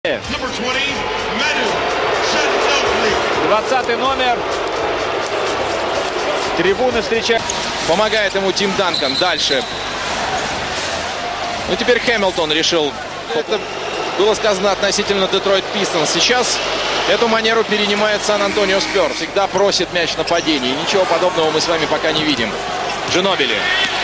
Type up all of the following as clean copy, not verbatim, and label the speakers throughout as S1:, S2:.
S1: 20-й номер. Трибуны встречают.
S2: Помогает ему Тим Данкан. Дальше. Ну, теперь Хэмилтон решил. Это было сказано относительно Детройт Пистонс. Сейчас эту манеру перенимает Сан-Антонио Спёрс. Всегда просит мяч в нападении. Ничего подобного мы с вами пока не видим. Джинобили.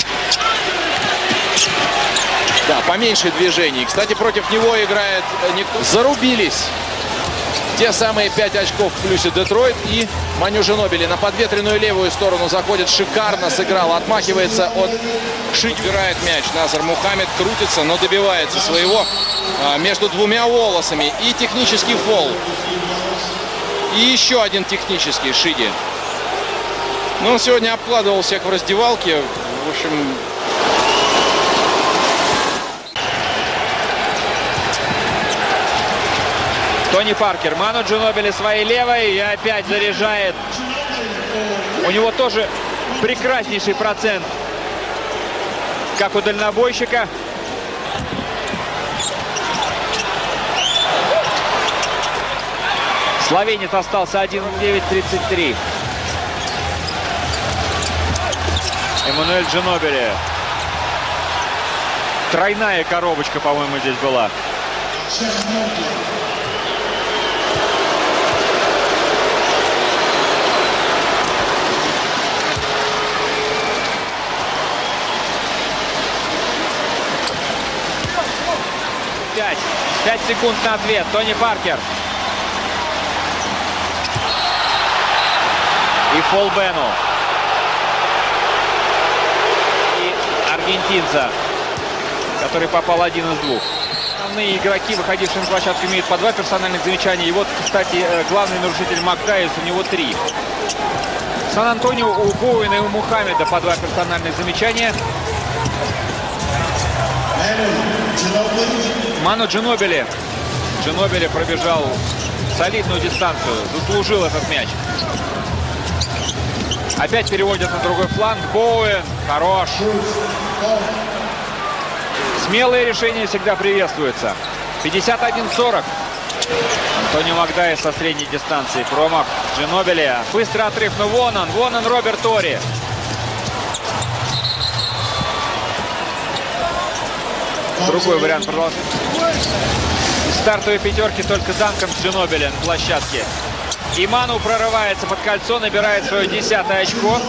S2: Да, поменьше движений. Кстати, против него играет никто. Зарубились. Те самые 5 очков в плюсе Детройт и Маню Джинобили на подветренную левую сторону заходит. Шикарно сыграл. Отмахивается от Шить. Играет мяч. Назар Мухаммед крутится, но добивается своего между двумя волосами. И технический фол. И еще один технический Шиди. Ну, он сегодня обкладывал всех в раздевалке. В общем...
S1: Тони Паркер. Ману Джинобили своей левой и опять заряжает. У него тоже прекраснейший процент, как у дальнобойщика. Словенец остался 1-9-33. Эммануэль Джинобили. Тройная коробочка, по-моему, здесь была. Пять секунд на ответ. Тони Паркер. И фол Бену. И аргентинца, который попал один из двух. Основные игроки, выходившие на площадку, имеют по 2 персональных замечания. И вот, кстати, главный нарушитель Макдайс, у него 3. Сан-Антонио, у Боуэна и у Мухаммеда по 2 персональных замечания. Ману Джинобили. Джинобили пробежал солидную дистанцию. Заслужил этот мяч. Опять переводят на другой фланг. Боуэн. Хорош. Смелые решения всегда приветствуются. 51-40. Антонио Макдайс со средней дистанции. Промах Джинобили. Быстрый отрыв. Но вон он Роберт Тори. Другой вариант продолжения. Из стартовой пятерки только Данкан с Джинобили на площадке. И Ману прорывается под кольцо, набирает свое 10-е очко.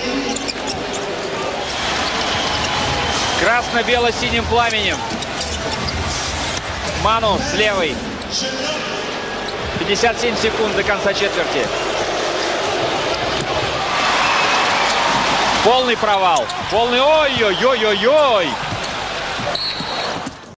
S1: Красно-бело-синим пламенем. Ману с левой. 57 секунд до конца четверти. Полный провал. Полный ой-ой-ой-ой-ой.